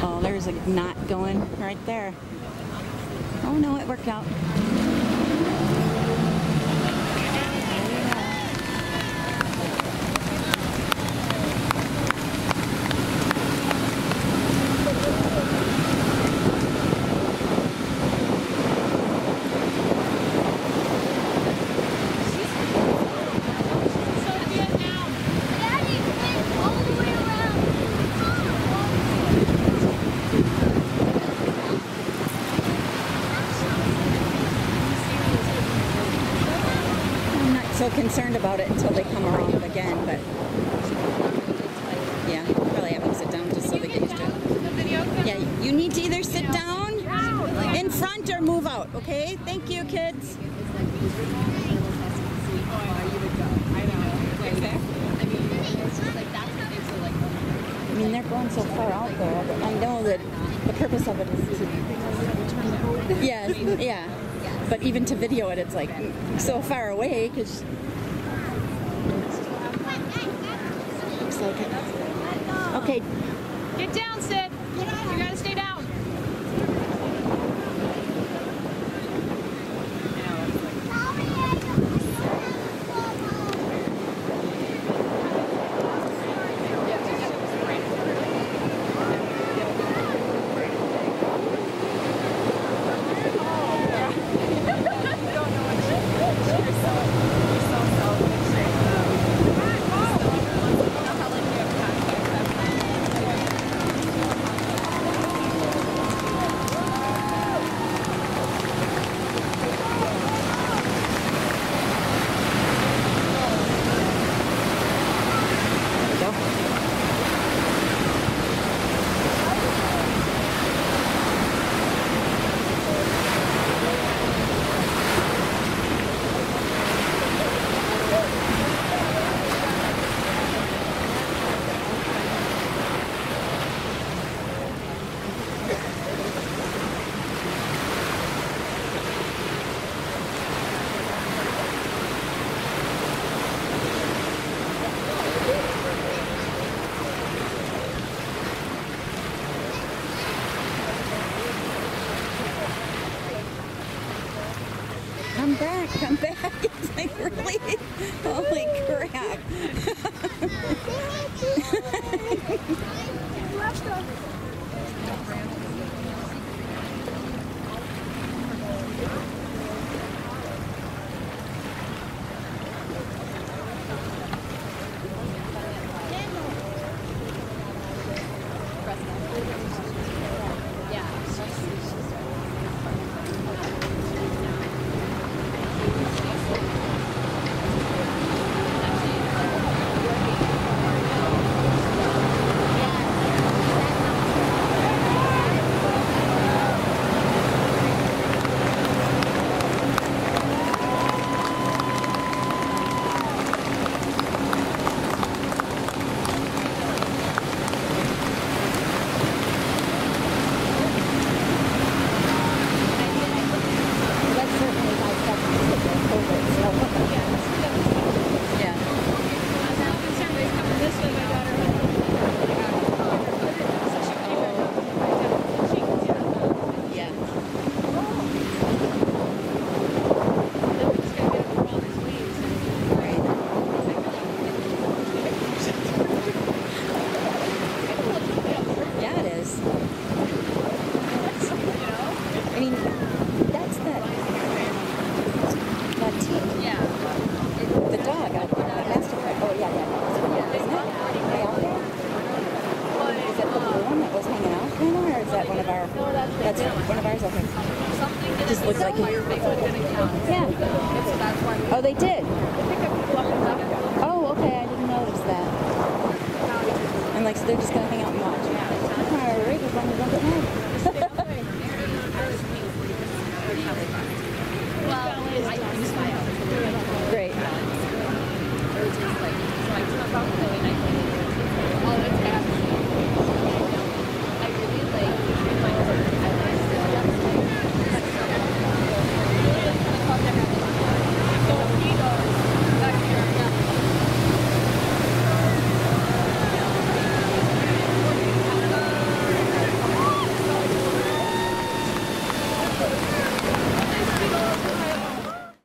Oh, there's a knot going right there. Oh no, it worked out. So concerned about it until they come around again, but yeah, probably have them sit down just so they get used to it. Yeah, you need to either sit down in front or move out, okay? Thank you, kids. I mean, they're going so far out there, but I know that the purpose of it is to... Yes, yeah. But even to video it, it's like so far away because looks like it. Okay. Get down, Sid. You gotta stay down. Come back, come back. It's like, really? Holy crap. That's one of ours, okay. Just looks like it. Yeah. Oh, they did.